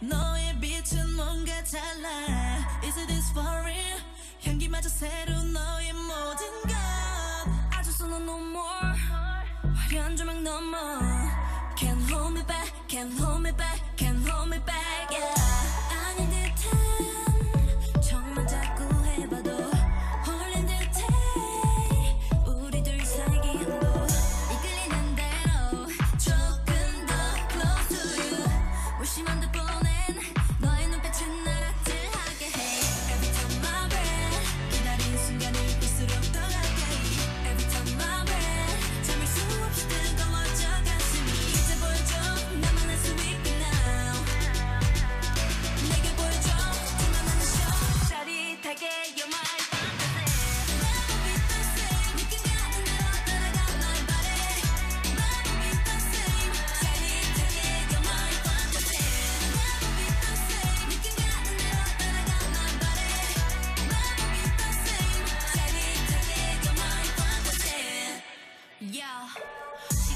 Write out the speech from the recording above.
너의 빛은 뭔가 달라. Is it this for real? 향기마저 새로 너의 모든 것. I just wanna know more. 화려한 조명 넘어. Can't hold me back, can't hold me back, can't hold me back, yeah. 아닌 듯한 척만 자꾸 해봐도 홀린 듯해. 우리 둘 사이 기운도 이끌리는 대로 조금 더 close to you. 무심한 듯 보낸 너의 눈빛은 날 아찔하게 해. Every time I breathe 기다린 순간이 볼수록 더 가까이. Every time I breathe 참을 수 없이 뜨거워져 가슴이. 이제 보여줘 나만 할 수 있게 now. 내게 보여줘 둘만한 쇼. 짜릿하게 you're my fantasy. Never be the same. 느낌 가는 대로 따라가 my body. Never be the same. 짜릿하게 you're my fantasy. Never be the same. 느낌 가는 대로 따라가 my body. Never be the same. 짜릿하게 you're my fantasy. Yeah.